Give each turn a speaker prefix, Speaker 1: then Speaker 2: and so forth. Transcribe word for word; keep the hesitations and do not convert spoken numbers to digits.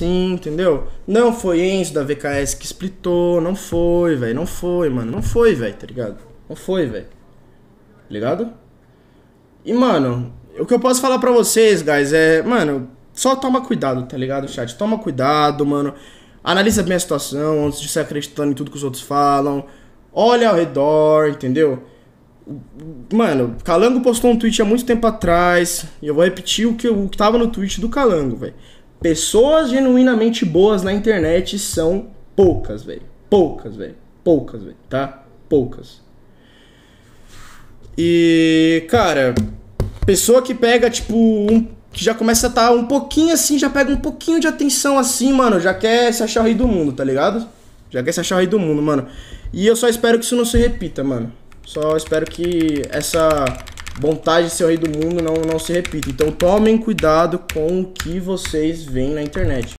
Speaker 1: assim, entendeu? Não foi Enzo da V K S que splitou, não foi, velho, não foi, mano, não foi, velho, tá ligado? Não foi, velho, tá ligado? E, mano, o que eu posso falar pra vocês, guys, é, mano, só toma cuidado, tá ligado, chat? Toma cuidado, mano, analisa bem a situação antes de você acreditando em tudo que os outros falam, olha ao redor, entendeu? Mano, Calango postou um tweet há muito tempo atrás. E eu vou repetir o que, o que tava no tweet do Calango, velho. Pessoas genuinamente boas na internet são poucas, velho. Poucas, velho. Poucas, velho, tá? Poucas. E, cara, pessoa que pega, tipo, um, que já começa a estar um pouquinho assim, já pega um pouquinho de atenção assim, mano, já quer se achar o rei do mundo, tá ligado? Já quer se achar o rei do mundo, mano. E eu só espero que isso não se repita, mano. Só espero que essa vontade de ser o rei do mundo não, não se repita. Então tomem cuidado com o que vocês veem na internet.